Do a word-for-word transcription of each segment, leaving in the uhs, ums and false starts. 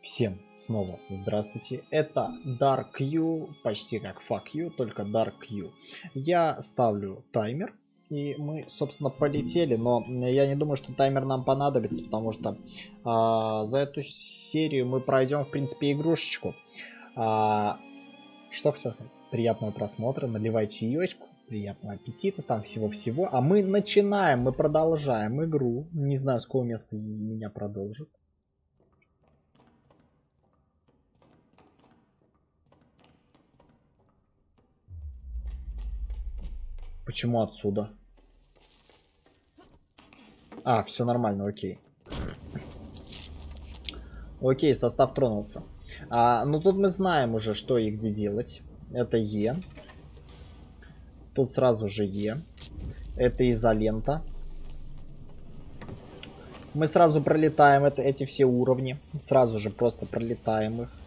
Всем снова здравствуйте, это DarkQ, почти как Fuck You, только DarkQ. Я ставлю таймер, и мы, собственно, полетели, но я не думаю, что таймер нам понадобится, потому что а, за эту серию мы пройдем, в принципе, игрушечку. А, что хотел сказать? Приятного просмотра, наливайте чаечку, приятного аппетита, там всего-всего. А мы начинаем, мы продолжаем игру. Не знаю, с какого места меня продолжит. Почему отсюда? А, все нормально, окей. Окей, состав тронулся. А, ну тут мы знаем уже, что и где делать. Это Е. Тут сразу же Е. Это изолента. Мы сразу пролетаем это, эти все уровни. Сразу же просто пролетаем их.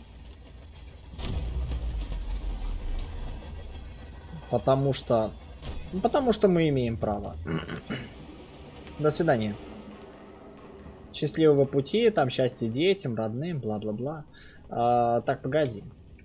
Потому что... Ну, потому что мы имеем право. До свидания. Счастливого пути, там счастья детям, родным, бла-бла-бла. А, так, погоди.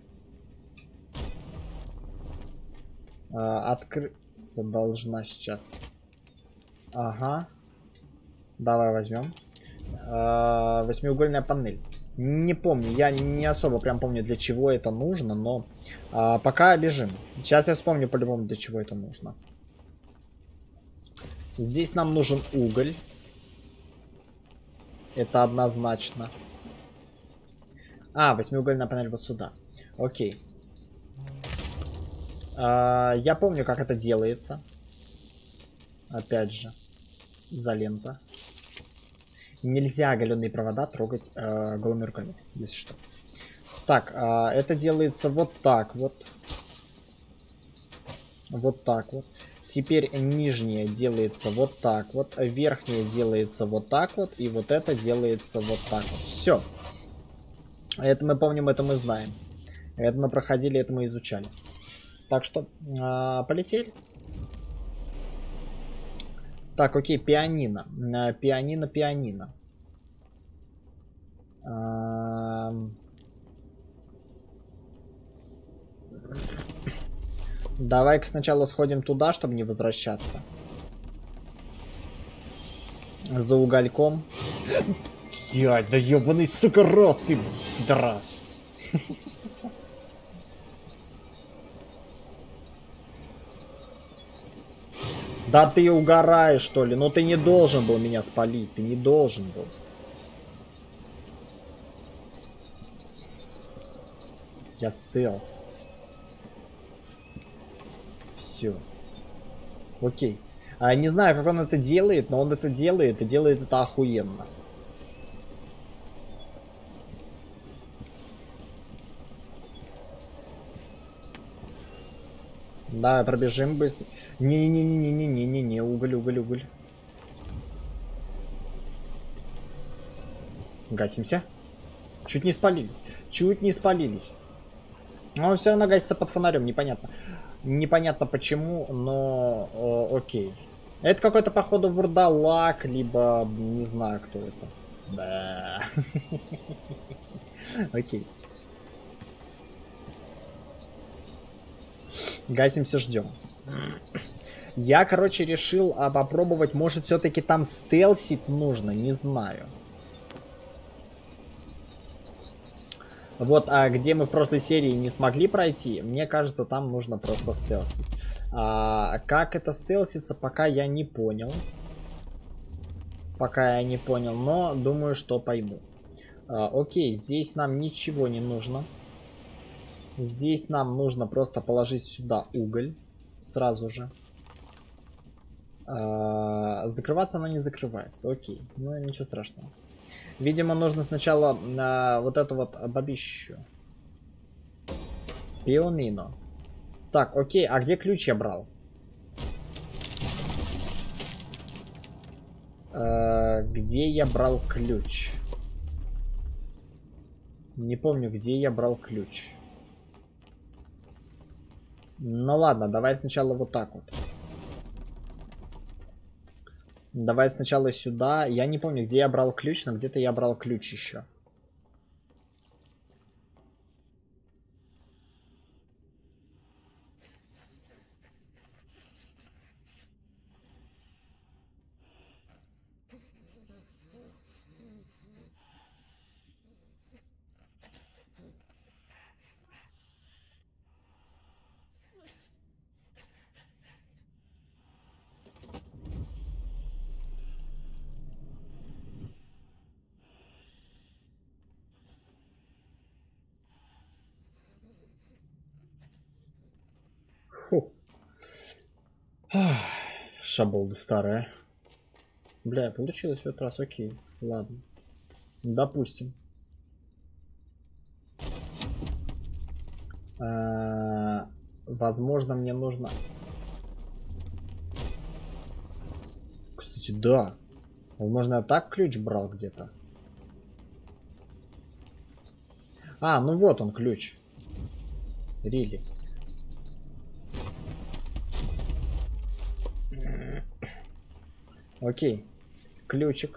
А, открыться должна сейчас. Ага. Давай возьмем. А, восьмиугольная панель. Не помню, я не особо прям помню, для чего это нужно, но а, пока бежим. Сейчас я вспомню по-любому, для чего это нужно. Здесь нам нужен уголь. Это однозначно. А, восьмиугольная панель вот сюда. Окей. А, я помню, как это делается. Опять же. Изолента. Нельзя оголенные провода трогать э, голыми руками, если что. Так, э, это делается вот так вот. Вот так вот. Теперь нижнее делается вот так вот. Верхнее делается вот так вот. И вот это делается вот так вот. Все. Это мы помним, это мы знаем. Это мы проходили, это мы изучали. Так что, э, полетели. Так, окей, пианино. Пианино, пианино. Давай-ка сначала сходим туда, чтобы не возвращаться. За угольком. Дядь, да ебаный сука рот ты, пидорас. Да ты угораешь, что ли? Ну ты не должен был меня спалить. Ты не должен был. Я стелс. Все. Окей. А, не знаю, как он это делает, но он это делает, и делает это охуенно. Да, пробежим быстро. Не-не-не-не-не-не-не-не, уголь, уголь, уголь. Гасимся. Чуть не спалились. Чуть не спалились. Но он все равно гасится под фонарем, непонятно. Непонятно почему, но о, окей. Это какой-то, походу, вурдалак, либо не знаю, кто это. Да. Окей. Гасимся, ждем. Я, короче, решил а, попробовать, может, все-таки там стелсить нужно, не знаю. Вот, а где мы в прошлой серии не смогли пройти, мне кажется, там нужно просто стелсить. А, как это стелсится, пока я не понял. Пока я не понял, но думаю, что пойму. А, окей, здесь нам ничего не нужно. Здесь нам нужно просто положить сюда уголь. Сразу же. А, закрываться оно не закрывается. Окей, ну ничего страшного. Видимо, нужно сначала а, вот эту вот бабищу. Пианино. Так, окей, а где ключ я брал? А, где я брал ключ? Не помню, где я брал ключ. Ну ладно, давай сначала вот так вот. Давай сначала сюда. Я не помню, где я брал ключ, но где-то я брал ключ еще. Шаболда старая. Бля, получилось в этот раз, окей. Ладно. Допустим. А, возможно, мне нужно... Кстати, да. Возможно, я так ключ брал где-то. А, ну вот он, ключ. Рили. Окей. Ключик.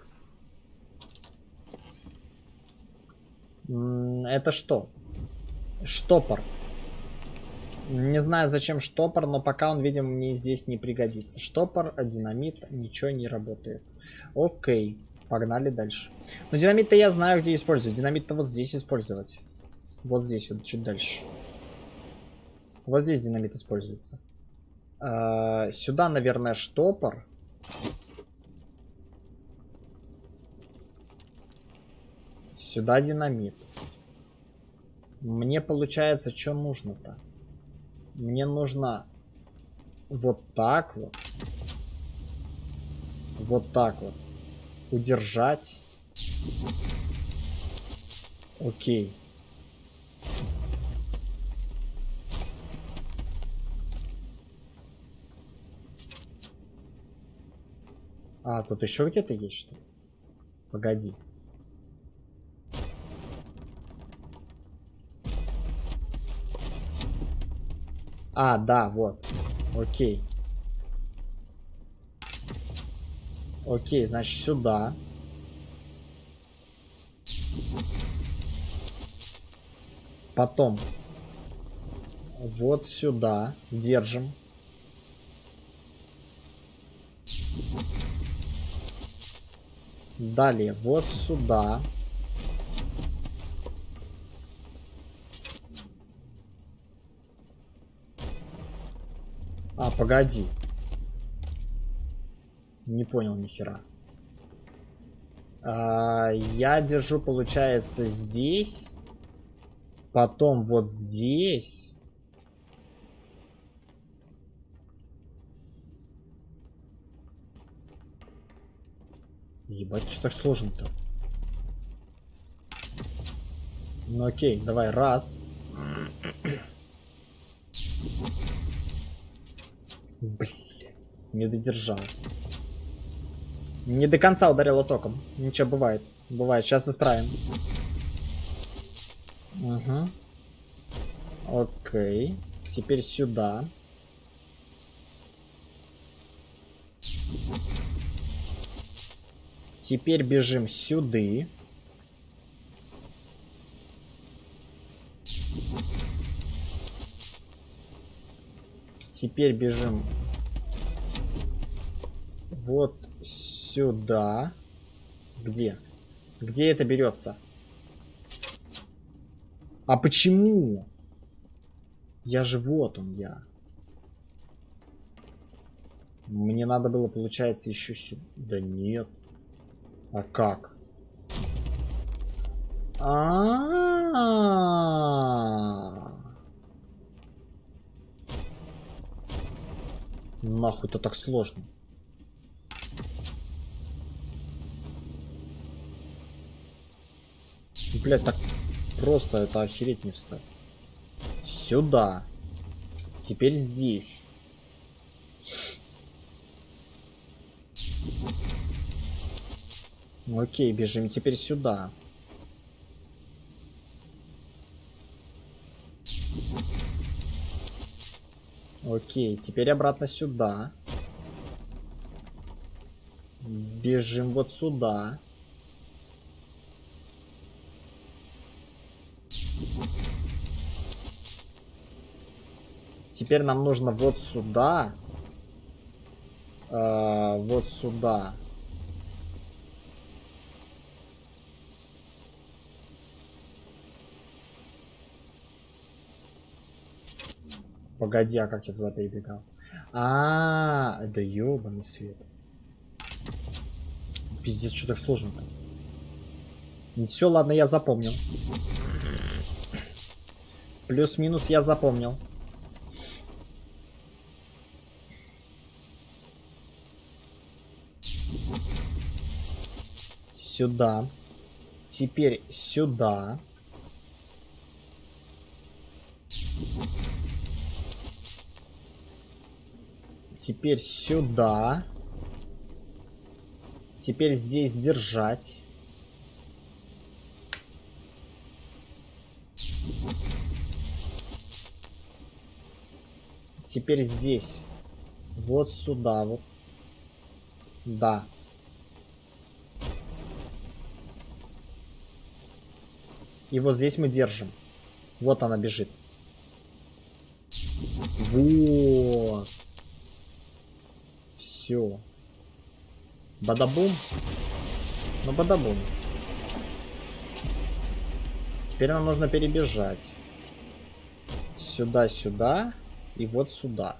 Это что? Штопор. Не знаю, зачем штопор, но пока он, видимо, мне здесь не пригодится. Штопор, динамит, ничего не работает. Окей, погнали дальше. Но динамит-то я знаю, где использовать. Динамит-то вот здесь использовать. Вот здесь, вот чуть дальше. Вот здесь динамит используется. А, сюда, наверное, штопор. Сюда динамит. Мне получается, что нужно-то? Мне нужно вот так вот. Вот так вот. Удержать. Окей. А, тут еще где-то есть что? Погоди. А, да, вот. Окей. Окей, значит, сюда. Потом. Вот сюда. Держим. Далее, вот сюда. А, погоди. Не понял ни хера. А, я держу, получается, здесь. Потом вот здесь. Ебать, что так сложно-то? Ну окей, давай, раз. Блин, не додержал. Не до конца ударило током. Ничего, бывает. Бывает, сейчас исправим. Угу. Окей. Теперь сюда. Теперь бежим сюда. Теперь бежим вот сюда. Где? Где это берется? А почему? Я же вот он я. Мне надо было, получается, еще сюда. Да нет. А как? А-а-а-а. Нахуй-то так сложно. Блять, так просто это охереть не встать. Сюда. Теперь здесь. Окей, бежим теперь сюда. Окей, теперь обратно сюда. Бежим вот сюда. Теперь нам нужно вот сюда. А, вот сюда. Погоди, а как я туда перебегал? А, -а, -а да ёбаный свет. Пиздец, что так сложно-то? Все, ладно, я запомнил. Плюс-минус я запомнил. сюда. Теперь сюда. Теперь сюда. Теперь здесь держать. Теперь здесь. Вот сюда вот. Да. И вот здесь мы держим. Вот она бежит. Вот. Все. Бадабум. Ну, бадабум. Теперь нам нужно перебежать. Сюда, сюда. И вот сюда.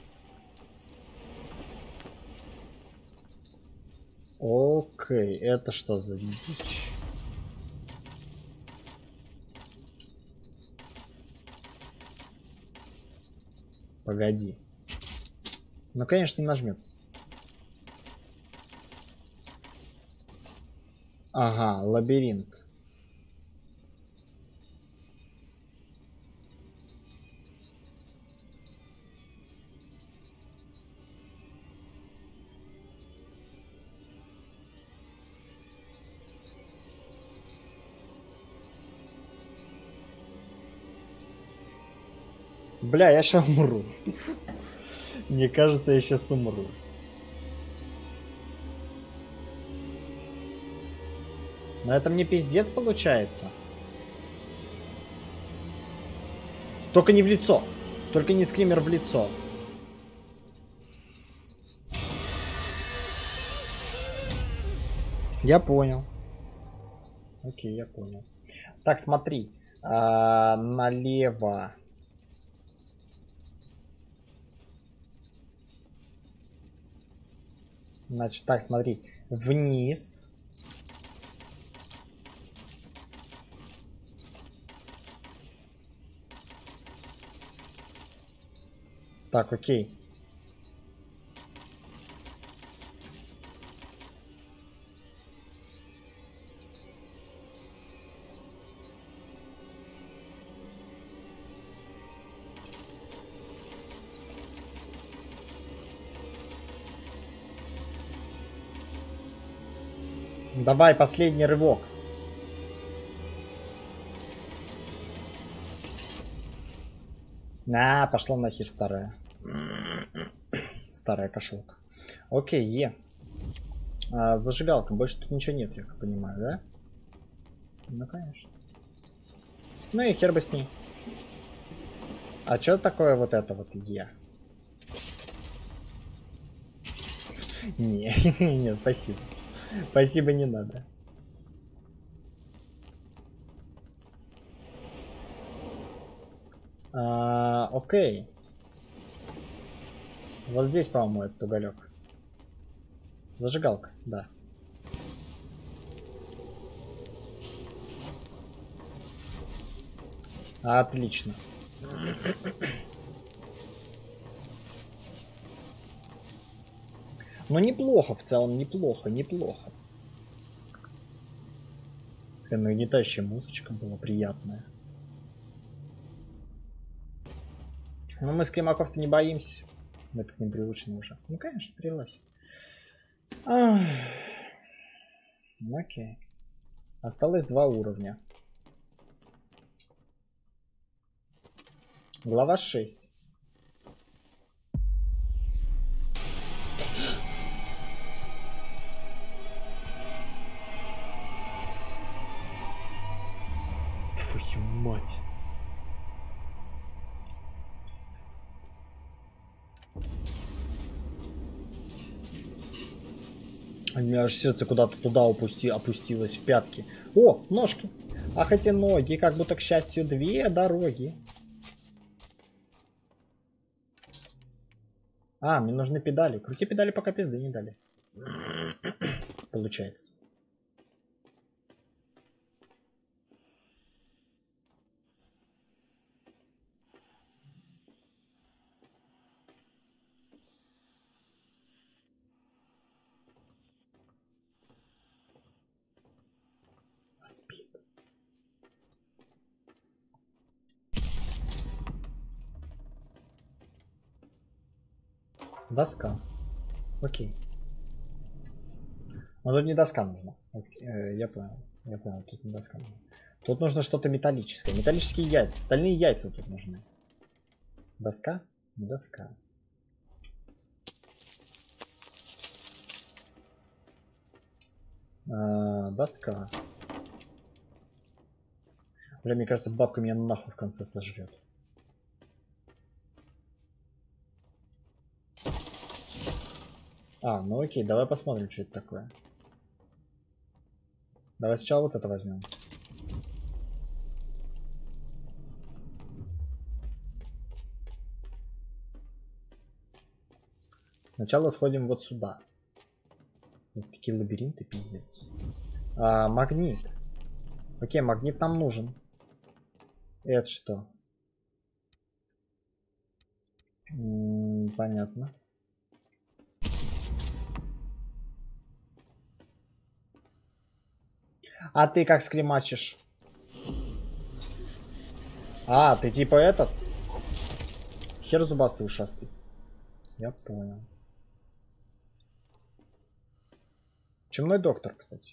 Окей. Это что за дичь? Погоди. Ну, конечно, не нажмется. Ага, лабиринт. Бля, я сейчас умру. Мне кажется, я сейчас умру. Но это мне пиздец получается. Только не в лицо. Только не скример в лицо. Я понял. Окей, я понял. Так, смотри. А, налево. Значит, так, смотри. Вниз. Так, окей. Давай, последний рывок. А, пошла нахер старая. Старая кошелка. Окей, Е. А, зажигалка. Больше тут ничего нет, я как понимаю, да? Ну, конечно. Ну и хер бы с ней. А что такое вот это вот Е? Не, не, спасибо. Спасибо, не надо. А, окей. Вот здесь, по-моему, этот уголек. Зажигалка, да. Отлично. Но неплохо, в целом, неплохо, неплохо. Такая нагнетающая музычка была приятная. Но мы скримаков-то не боимся. Мы к ним привычны уже. Ну, конечно, прилась. Окей. Осталось два уровня. Глава шесть. Твою мать. У меня аж сердце куда-то туда упусти, опустилось, в пятки. О, ножки. Ах, эти ноги, как будто, к счастью, две дороги. А, мне нужны педали. Крути педали, пока пизды не дали. Получается. Доска. Окей. Но тут не доска нужна. Окей. Э, я понял. Я понял, тут не доска нужна. Тут нужно что-то металлическое. Металлические яйца. Стальные яйца тут нужны. Доска? Не доска. А, доска. Бля, мне кажется, бабка меня нахуй в конце сожрет. А, ну окей, давай посмотрим, что это такое. Давай сначала вот это возьмем. Сначала сходим вот сюда. Вот такие лабиринты, пиздец. А, магнит. Окей, магнит нам нужен. Это что? М-м, понятно. А ты как скримачишь? А, ты типа этот? Хер зубастый ушастый. Я понял. Чумной доктор, кстати.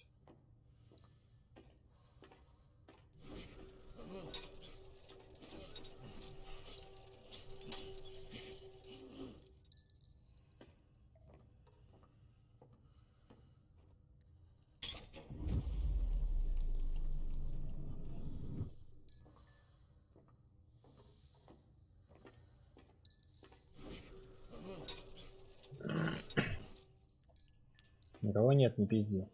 Никого нет, не пизди.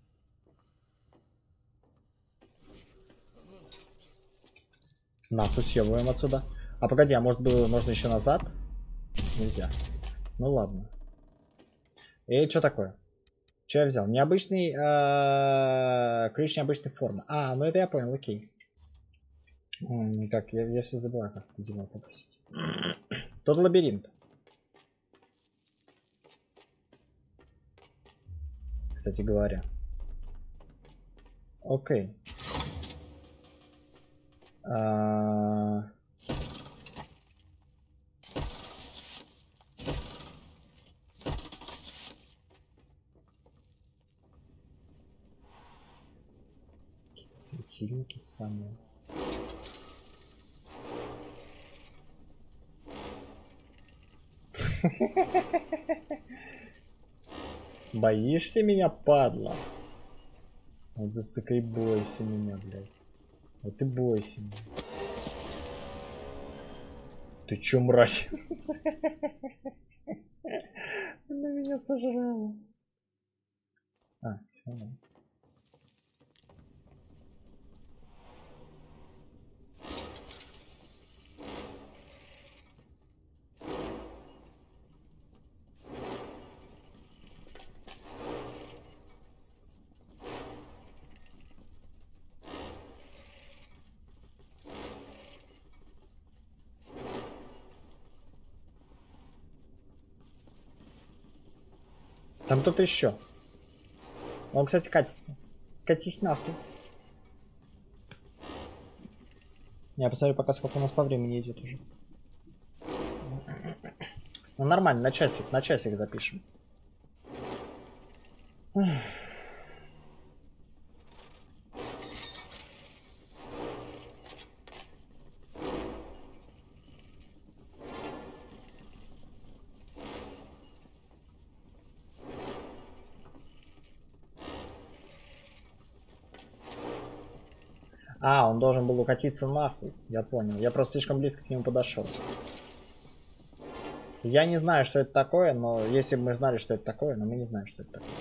Нахуй съебываем отсюда. А погоди, а может было, можно еще назад? Нельзя. Ну ладно. И что такое? Что я взял? Необычный э, ключ необычной формы. А, ну это я понял, окей. Так, я, я все забываю, как это дело пропустить. Тот лабиринт. Кстати говоря. Окей. А... Какие-то светильники самые. Боишься меня, падла? Вот ты, сука, и бойся меня, блядь. Вот ты бойся меня. Ты чё, мразь? Она меня сожрала. А, все равно. Там кто-то еще. Он, кстати, катится. Катись нахуй. Я посмотрю пока, сколько у нас по времени идет уже. Ну нормально, на часик, на часик запишем. А, он должен был укатиться нахуй. Я понял. Я просто слишком близко к нему подошел. Я не знаю, что это такое, но если бы мы знали, что это такое, но мы не знаем, что это такое.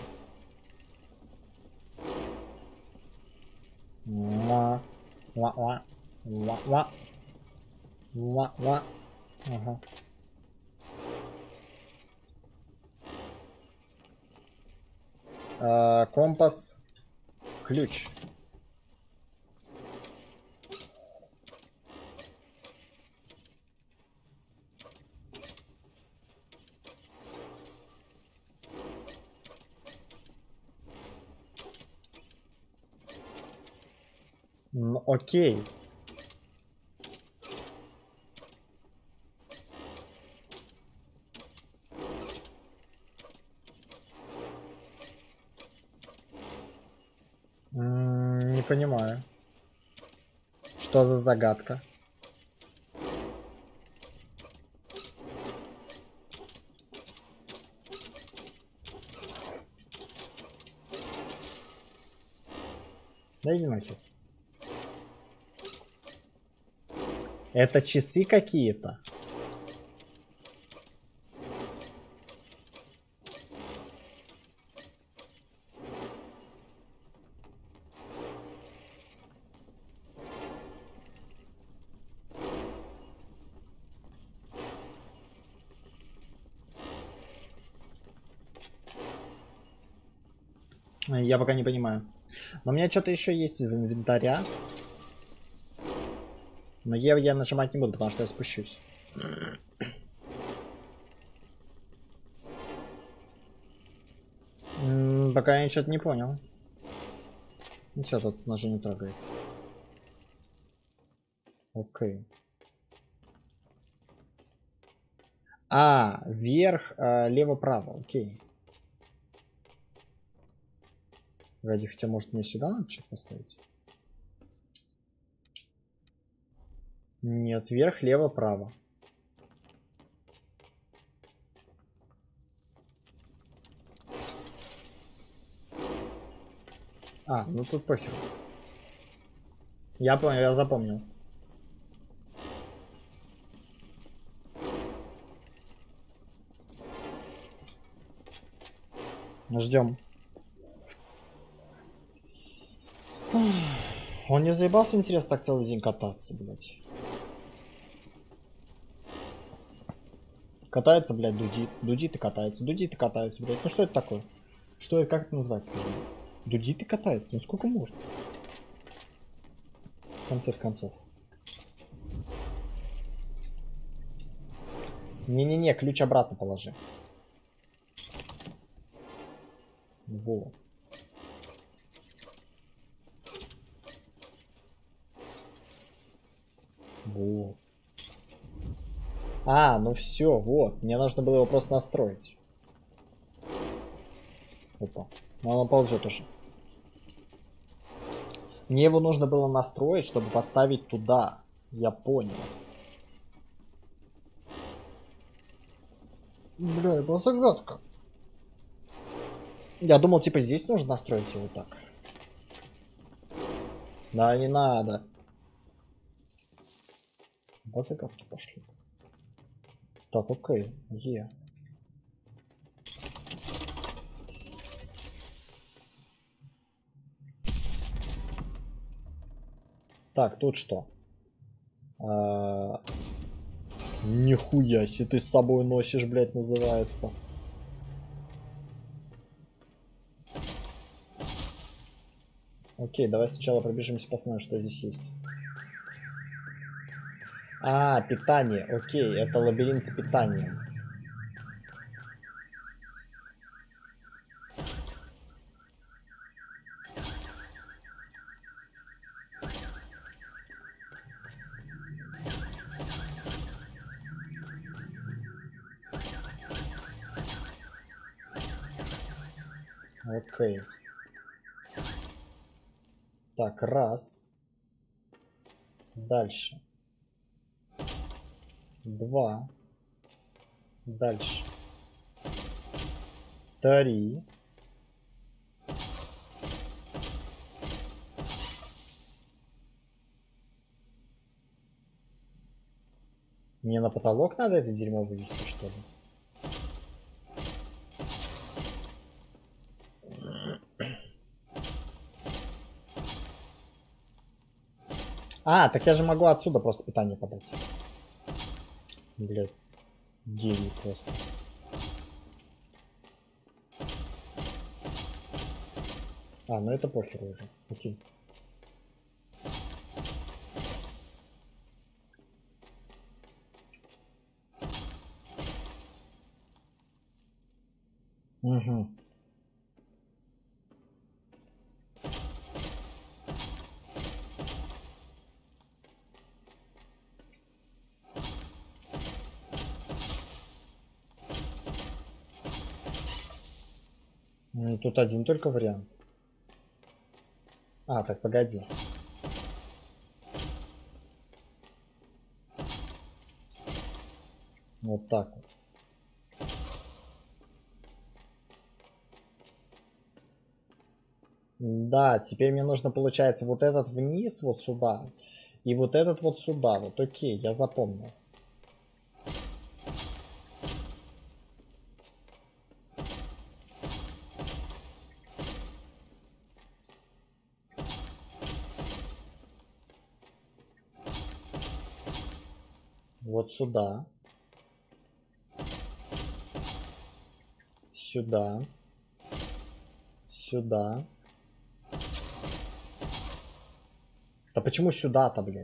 Ва, ва, ва, ва, ва, ва, ва. Ага. А, компас, ключ. Ну, окей. понимаю. Что за загадка? Да иди нахер. Это часы какие-то? Я пока не понимаю. Но у меня что-то еще есть из инвентаря. Но Е я нажимать не буду, потому что я спущусь. М-м, пока я что-то не понял. Ну все, тут ножи не трогает. Окей. А, вверх, а, лево-право, окей. Ради, хотя может мне сюда надо что-то поставить? Нет, вверх, лево, право. А, ну тут похер. Я понял, я запомнил. Ждем. Он не заебался, интересно, так целый день кататься, блядь. Катается, блядь, дудит. Дудит и катается. Дудит и катается, блядь. Ну что это такое? Что это, как это называется, скажи мне? Дудит и катается. Ну сколько можно? В конце концов. Не-не-не, ключ обратно положи. Во. Во. А, ну все, вот. Мне нужно было его просто настроить. Опа. Ну оно ползет уже. Мне его нужно было настроить, чтобы поставить туда. Я понял. Бля, это была загадка. Я думал, типа, здесь нужно настроить его так. Да, не надо. По загадке пошли. Так, окей, е. Так, тут что? А... Нихуя себе ты с собой носишь, блядь, называется. Окей, давай сначала пробежимся, посмотрим, что здесь есть. А, питание. Окей, это лабиринт с питанием. Окей. Так, раз. Дальше. Два. Дальше. Три. Мне на потолок надо это дерьмо вывести, что ли? А, так я же могу отсюда просто питание подать. Блядь. Гений просто. А, ну это похер уже. Окей. Угу. Ну, тут один только вариант. А, так погоди. Вот так вот. Да, теперь мне нужно, получается, вот этот вниз, вот сюда. И вот этот вот сюда. Вот окей, я запомнил. Вот сюда. Сюда. Сюда. Да почему сюда-то, блядь?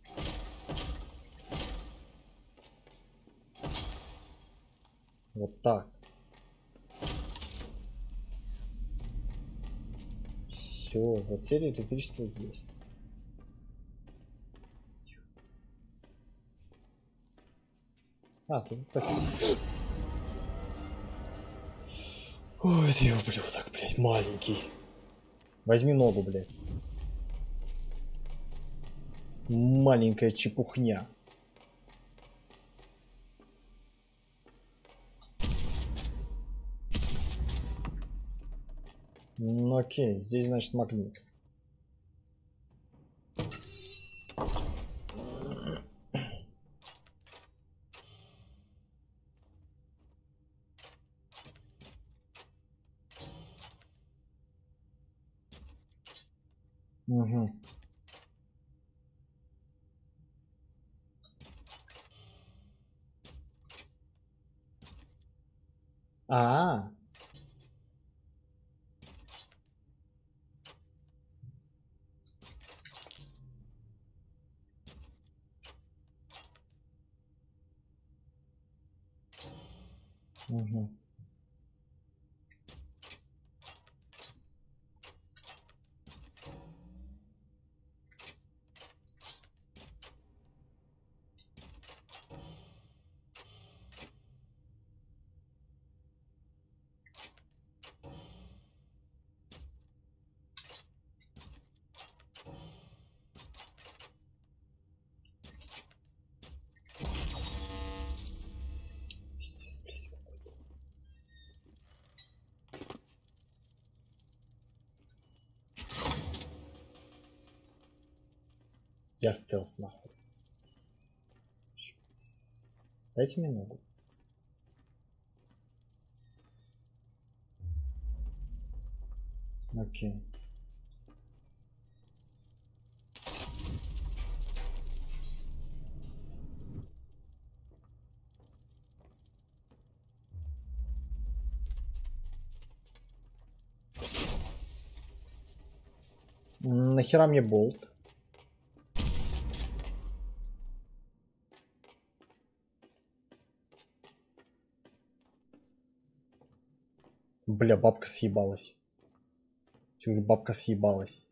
Вот так. Все, вот теперь электричество есть. А, тут ой, ты ублюдок, блядь, маленький. Возьми ногу, блядь. Маленькая чепухня. Ну окей, здесь значит магнит. Угу. А, -а, -а. Угу. Я стелс нахуй. Дайте мне ногу. Окей. Нахера мне болт? Бля, бабка съебалась. Чё, бабка съебалась.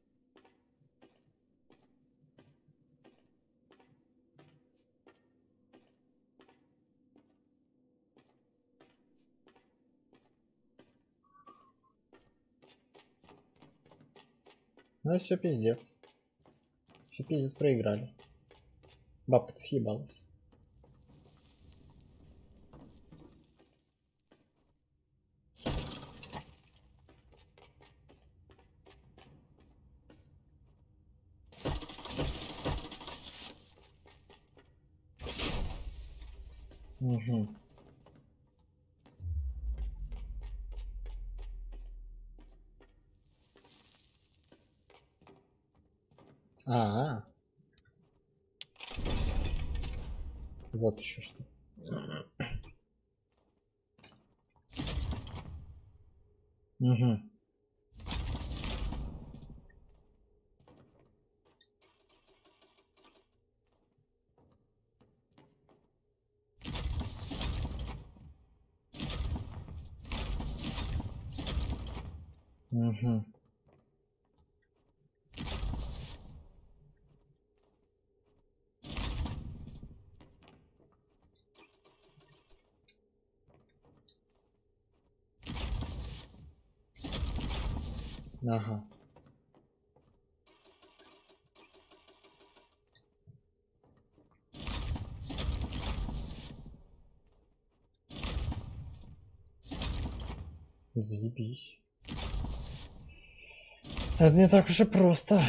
Ну все пиздец. Все пиздец, проиграли. Бабка съебалась. Угу. А, -а, -а. Вот еще что. Угу. Угу. Ага. Заебись. Это не так уж и просто.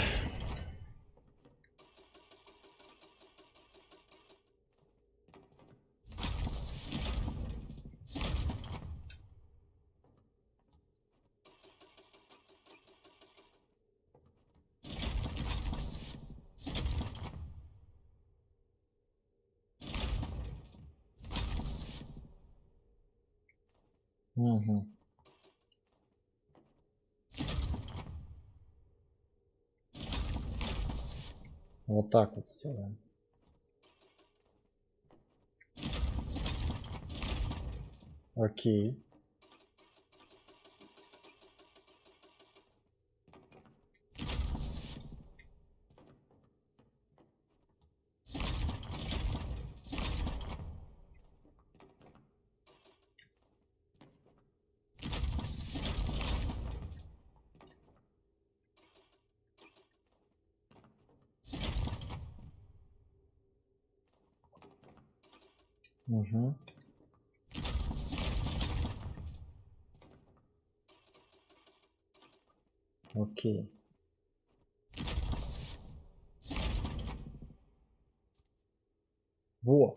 Угу. Вот так вот сделаем. Окей. Угу. Окей. Во.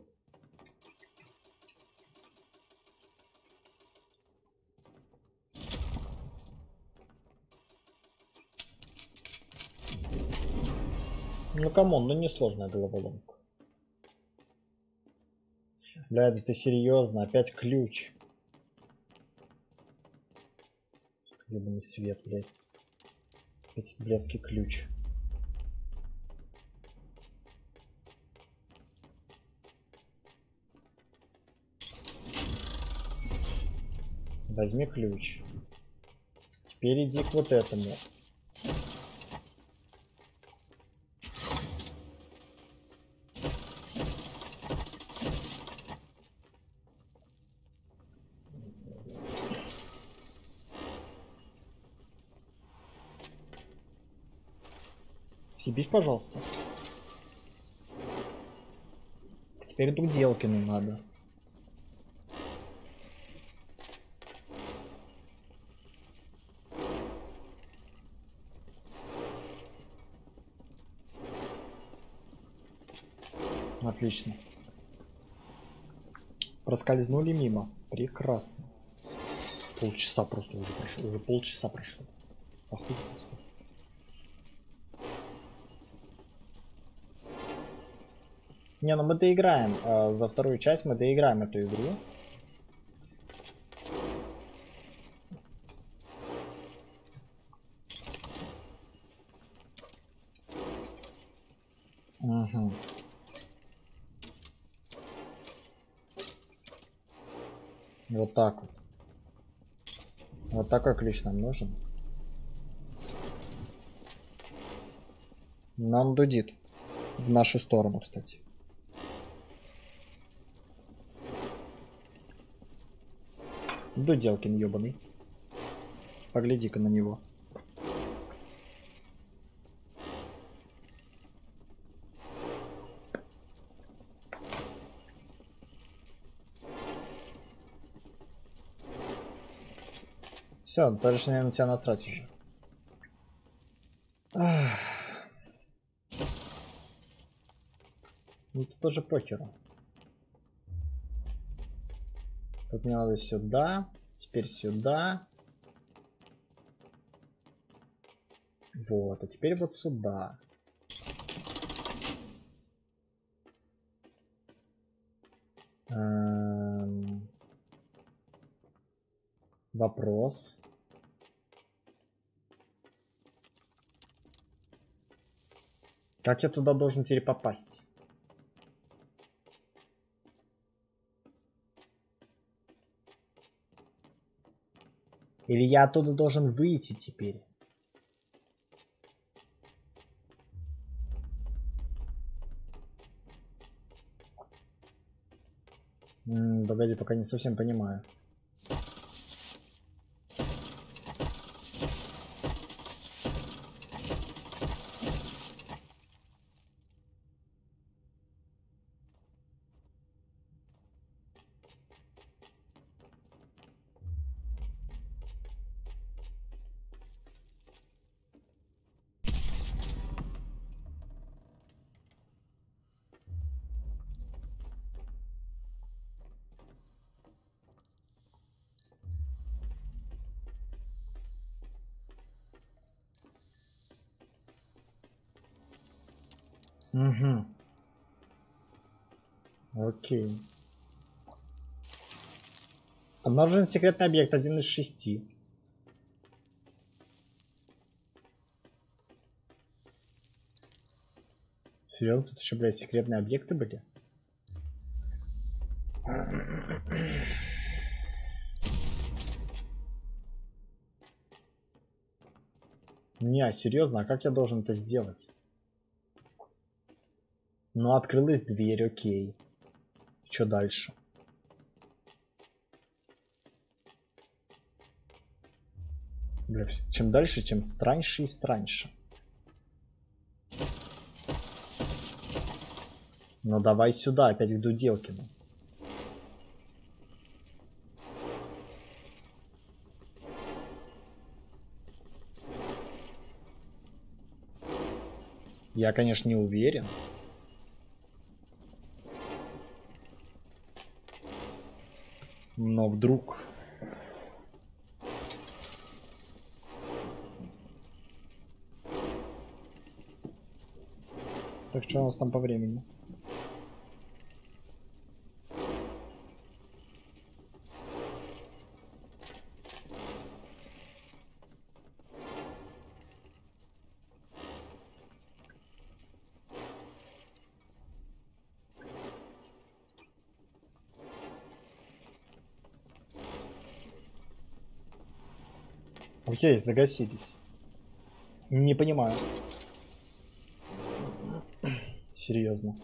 Ну камон, ну не сложная головоломка. Бля, да ты серьезно? Опять ключ. Ебаный свет, блядь. Опять блядский ключ. Возьми ключ. Теперь иди к вот этому. Съебись, пожалуйста. Теперь Дуделкину надо. Отлично. Проскользнули мимо. Прекрасно. Полчаса просто уже прошло. Уже полчаса прошло. Охуеть просто. Не, ну мы доиграем. Э, за вторую часть мы доиграем эту игру. Угу. Вот так вот. Вот такой ключ нам нужен. Нам дудит. В нашу сторону, кстати. Дуделкин ёбаный. Погляди-ка на него. Все, дальше мне на тебя насрать уже. Ах. Ну тут тоже похеру. Тут мне надо сюда, теперь сюда. Вот, а теперь вот сюда. Эм... Вопрос. Как я туда должен теперь попасть? Или я оттуда должен выйти теперь? М-м, погоди, пока не совсем понимаю. Угу. Окей. Обнаружен секретный объект, один из шести. Серьезно, тут еще, блядь, секретные объекты были? Не, серьезно, а как я должен это сделать? Ну, открылась дверь, окей. Что дальше? Бля, чем дальше, чем страньше и страньше. Ну давай сюда, опять к Дуделкину. Я, конечно, не уверен. Но вдруг... Так, что у нас там по времени? Окей, загасились. Не понимаю. Серьезно.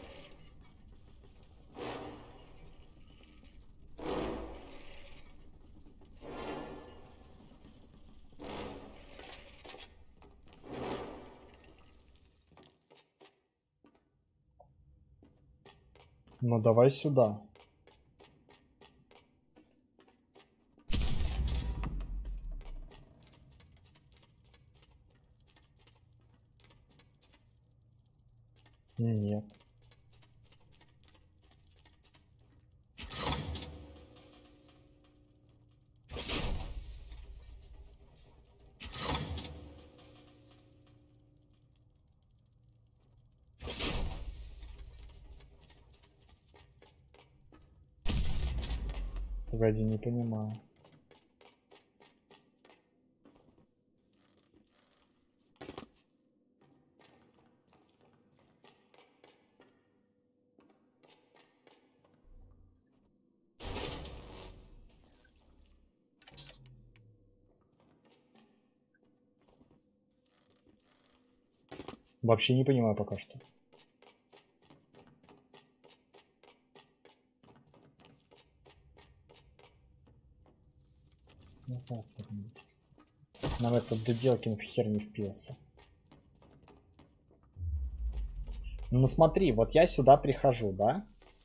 Ну давай сюда. Нет. Погоди, не понимаю. Вообще не понимаю пока что. Назад вернись. Нам этот Дуделкин в хер не впился. Ну смотри, вот я сюда прихожу, да?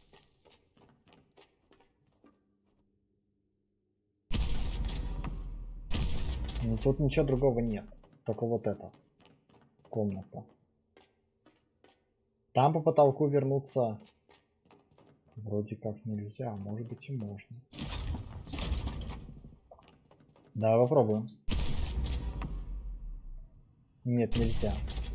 Ну тут ничего другого нет. Только вот эта комната. Там по потолку вернуться вроде как нельзя, а может быть и можно. Да, попробуем. Нет, нельзя.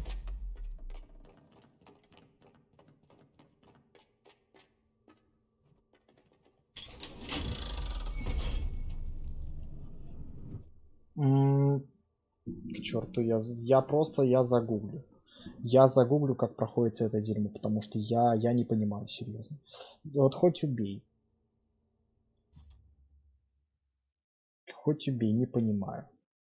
М-м, к черту, я, я просто я загуглю. Я загуглю, как проходится это дерьмо, потому что я, я не понимаю, серьезно. Вот хоть убей. Хоть убей, не понимаю.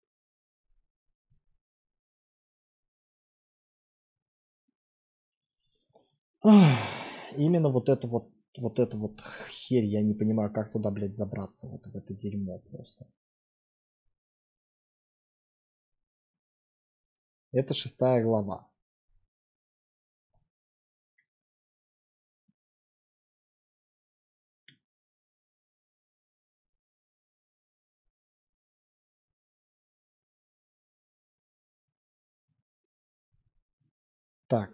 Ах, именно вот это вот, вот это вот херь, я не понимаю, как туда, блядь, забраться, вот в это дерьмо просто. Это шестая глава. Так.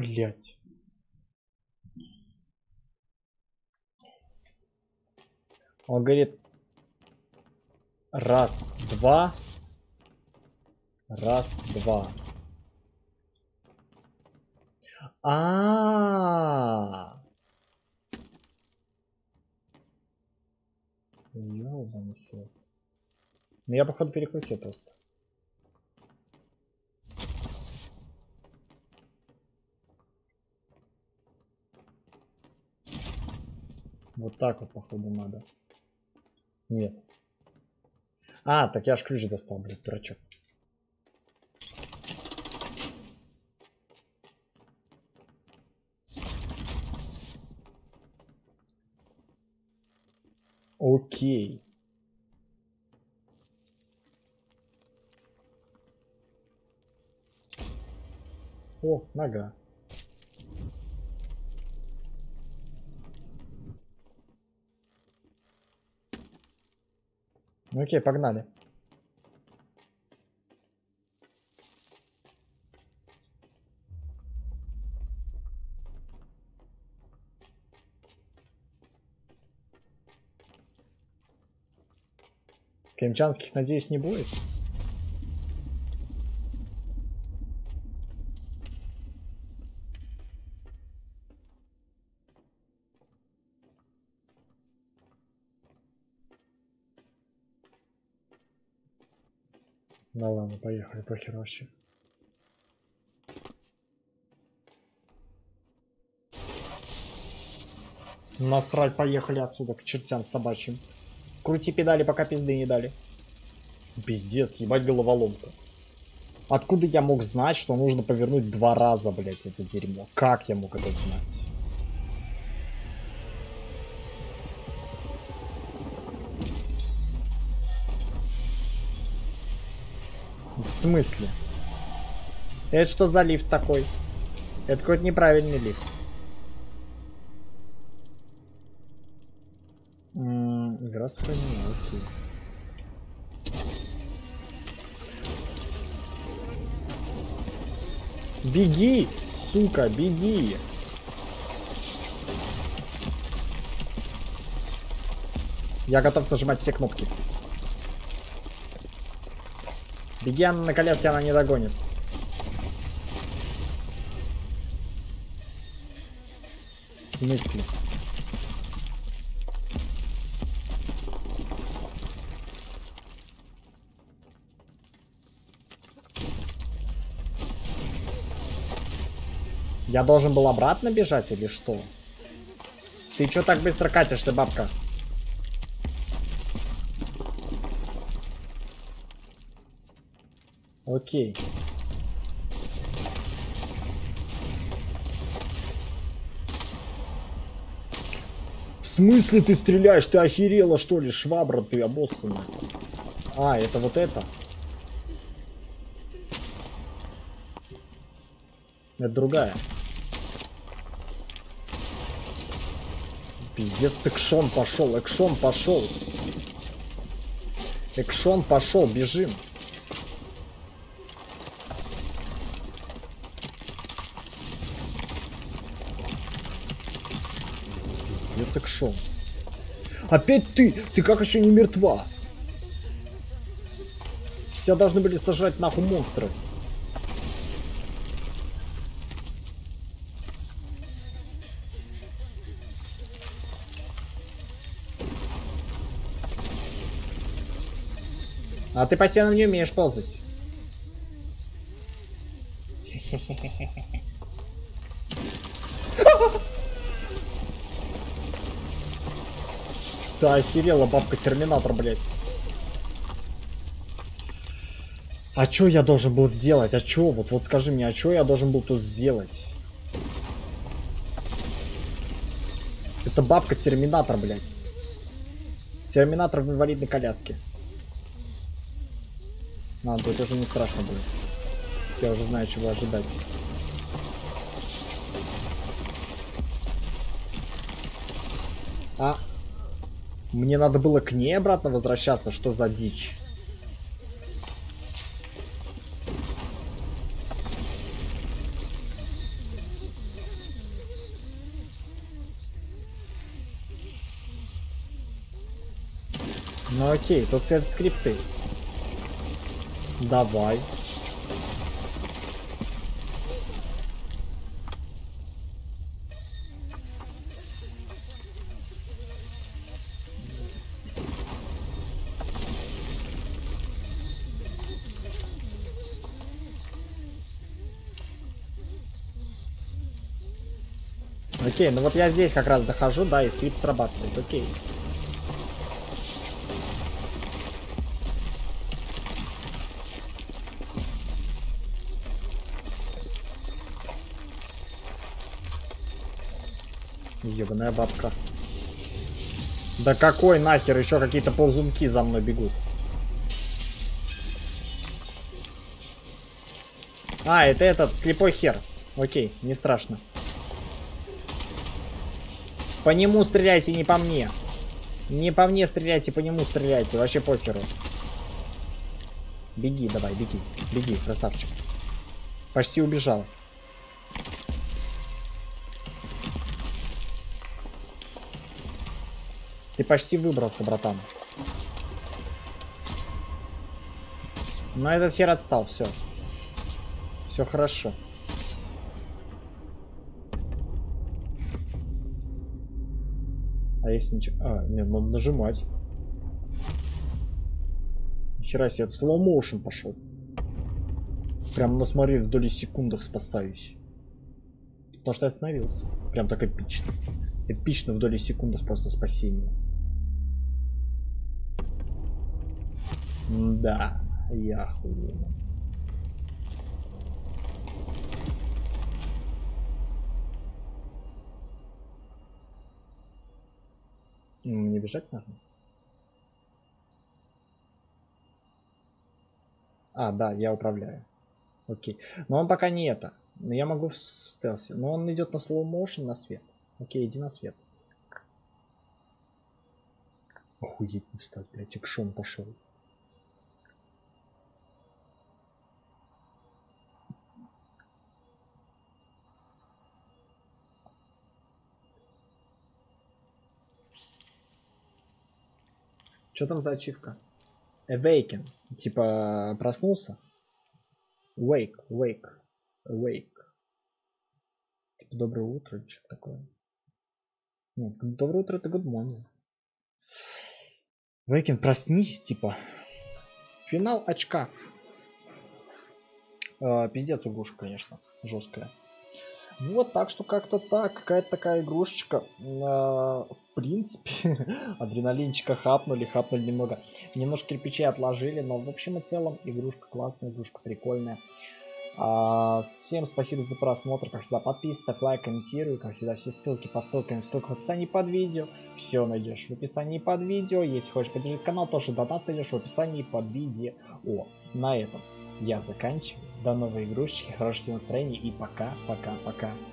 Блять. Он говорит, раз, два, раз, два. А-а-а. Ёбаный свет. Ну я походу перекрутил просто. Вот так вот походу надо. Нет. А, так я ж ключ достал, блядь, дурачок. Окей. О, нога. Ну окей, погнали. Скримчанских, надеюсь, не будет. Ну ладно, поехали, похер вообще. Насрать, поехали отсюда к чертям собачьим. Крути педали, пока пизды не дали. Пиздец, ебать головоломку. Откуда я мог знать, что нужно повернуть два раза, блять, это дерьмо? Как я мог это знать? В смысле? Это что за лифт такой? Это какой-то неправильный лифт. М-м, игра сохранена, окей. Беги, сука, беги. Я готов нажимать все кнопки. Беги, она на коляске, она не догонит. В смысле? Я должен был обратно бежать или что? Ты чё так быстро катишься, бабка? Окей. В смысле ты стреляешь? Ты охерела, что ли? Швабра ты обоссанная. А, это вот это? Это другая. Пиздец, экшон пошел, экшон пошел. Экшон пошел, бежим. Пиздец, экшон. Опять ты? Ты как еще не мертва? Тебя должны были сажать нахуй монстры. А ты по стенам не умеешь ползать. Ты охерела, бабка Терминатор, блядь. А чё я должен был сделать? А чё? Вот, вот скажи мне, а чё я должен был тут сделать? Это бабка Терминатор, блядь. Терминатор в инвалидной коляске. А, тут уже не страшно будет. Я уже знаю, чего ожидать. А, мне надо было к ней обратно возвращаться? Что за дичь? Ну окей, тут все скрипты. Давай. Окей, ну вот я здесь как раз дохожу, да, и скрипт срабатывает, окей. Ебаная бабка. Да какой нахер, еще какие-то ползунки за мной бегут. А, это этот, слепой хер. Окей, не страшно. По нему стреляйте, не по мне. Не по мне стреляйте, по нему стреляйте. Вообще похеру. Беги, давай, беги. Беги, красавчик. Почти убежал. Ты почти выбрался, братан. Но этот хер отстал, все. Все хорошо. А если ничего... А, нет, надо нажимать. Нихера себе, это slow motion пошел. Прям, ну смотри, в доли секундах спасаюсь. Потому что я остановился. Прям так эпично. Эпично в доли секундах просто спасение. Да, я охуенно. Мне бежать нужно? А, да, я управляю. Окей. Но он пока не это. Но я могу в стелсе. Но он идет на slow motion, на свет. Окей, иди на свет. Охуеть не встать, блядь, экшон пошел. Что там за ачивка? Awaken. Типа проснулся? Wake, wake, wake. Типа доброе утро, что такое? Нет, доброе утро это good morning. Waken, проснись, типа. Финал очка. Э, пиздец игрушка, конечно, жесткая. Вот, так что как-то так, какая-то такая игрушечка. Э, в принципе, адреналинчика хапнули, хапнули немного. Немножко кирпичей отложили, но в общем и целом игрушка классная, игрушка прикольная. А, всем спасибо за просмотр, как всегда подписывайся, ставь лайк, комментируй, как всегда все ссылки под ссылками, ссылка в описании под видео, все найдешь в описании под видео, если хочешь поддержать канал, тоже донат найдешь в описании под видео. О, на этом я заканчиваю, до новой игрушечки, хорошего настроения и пока, пока, пока.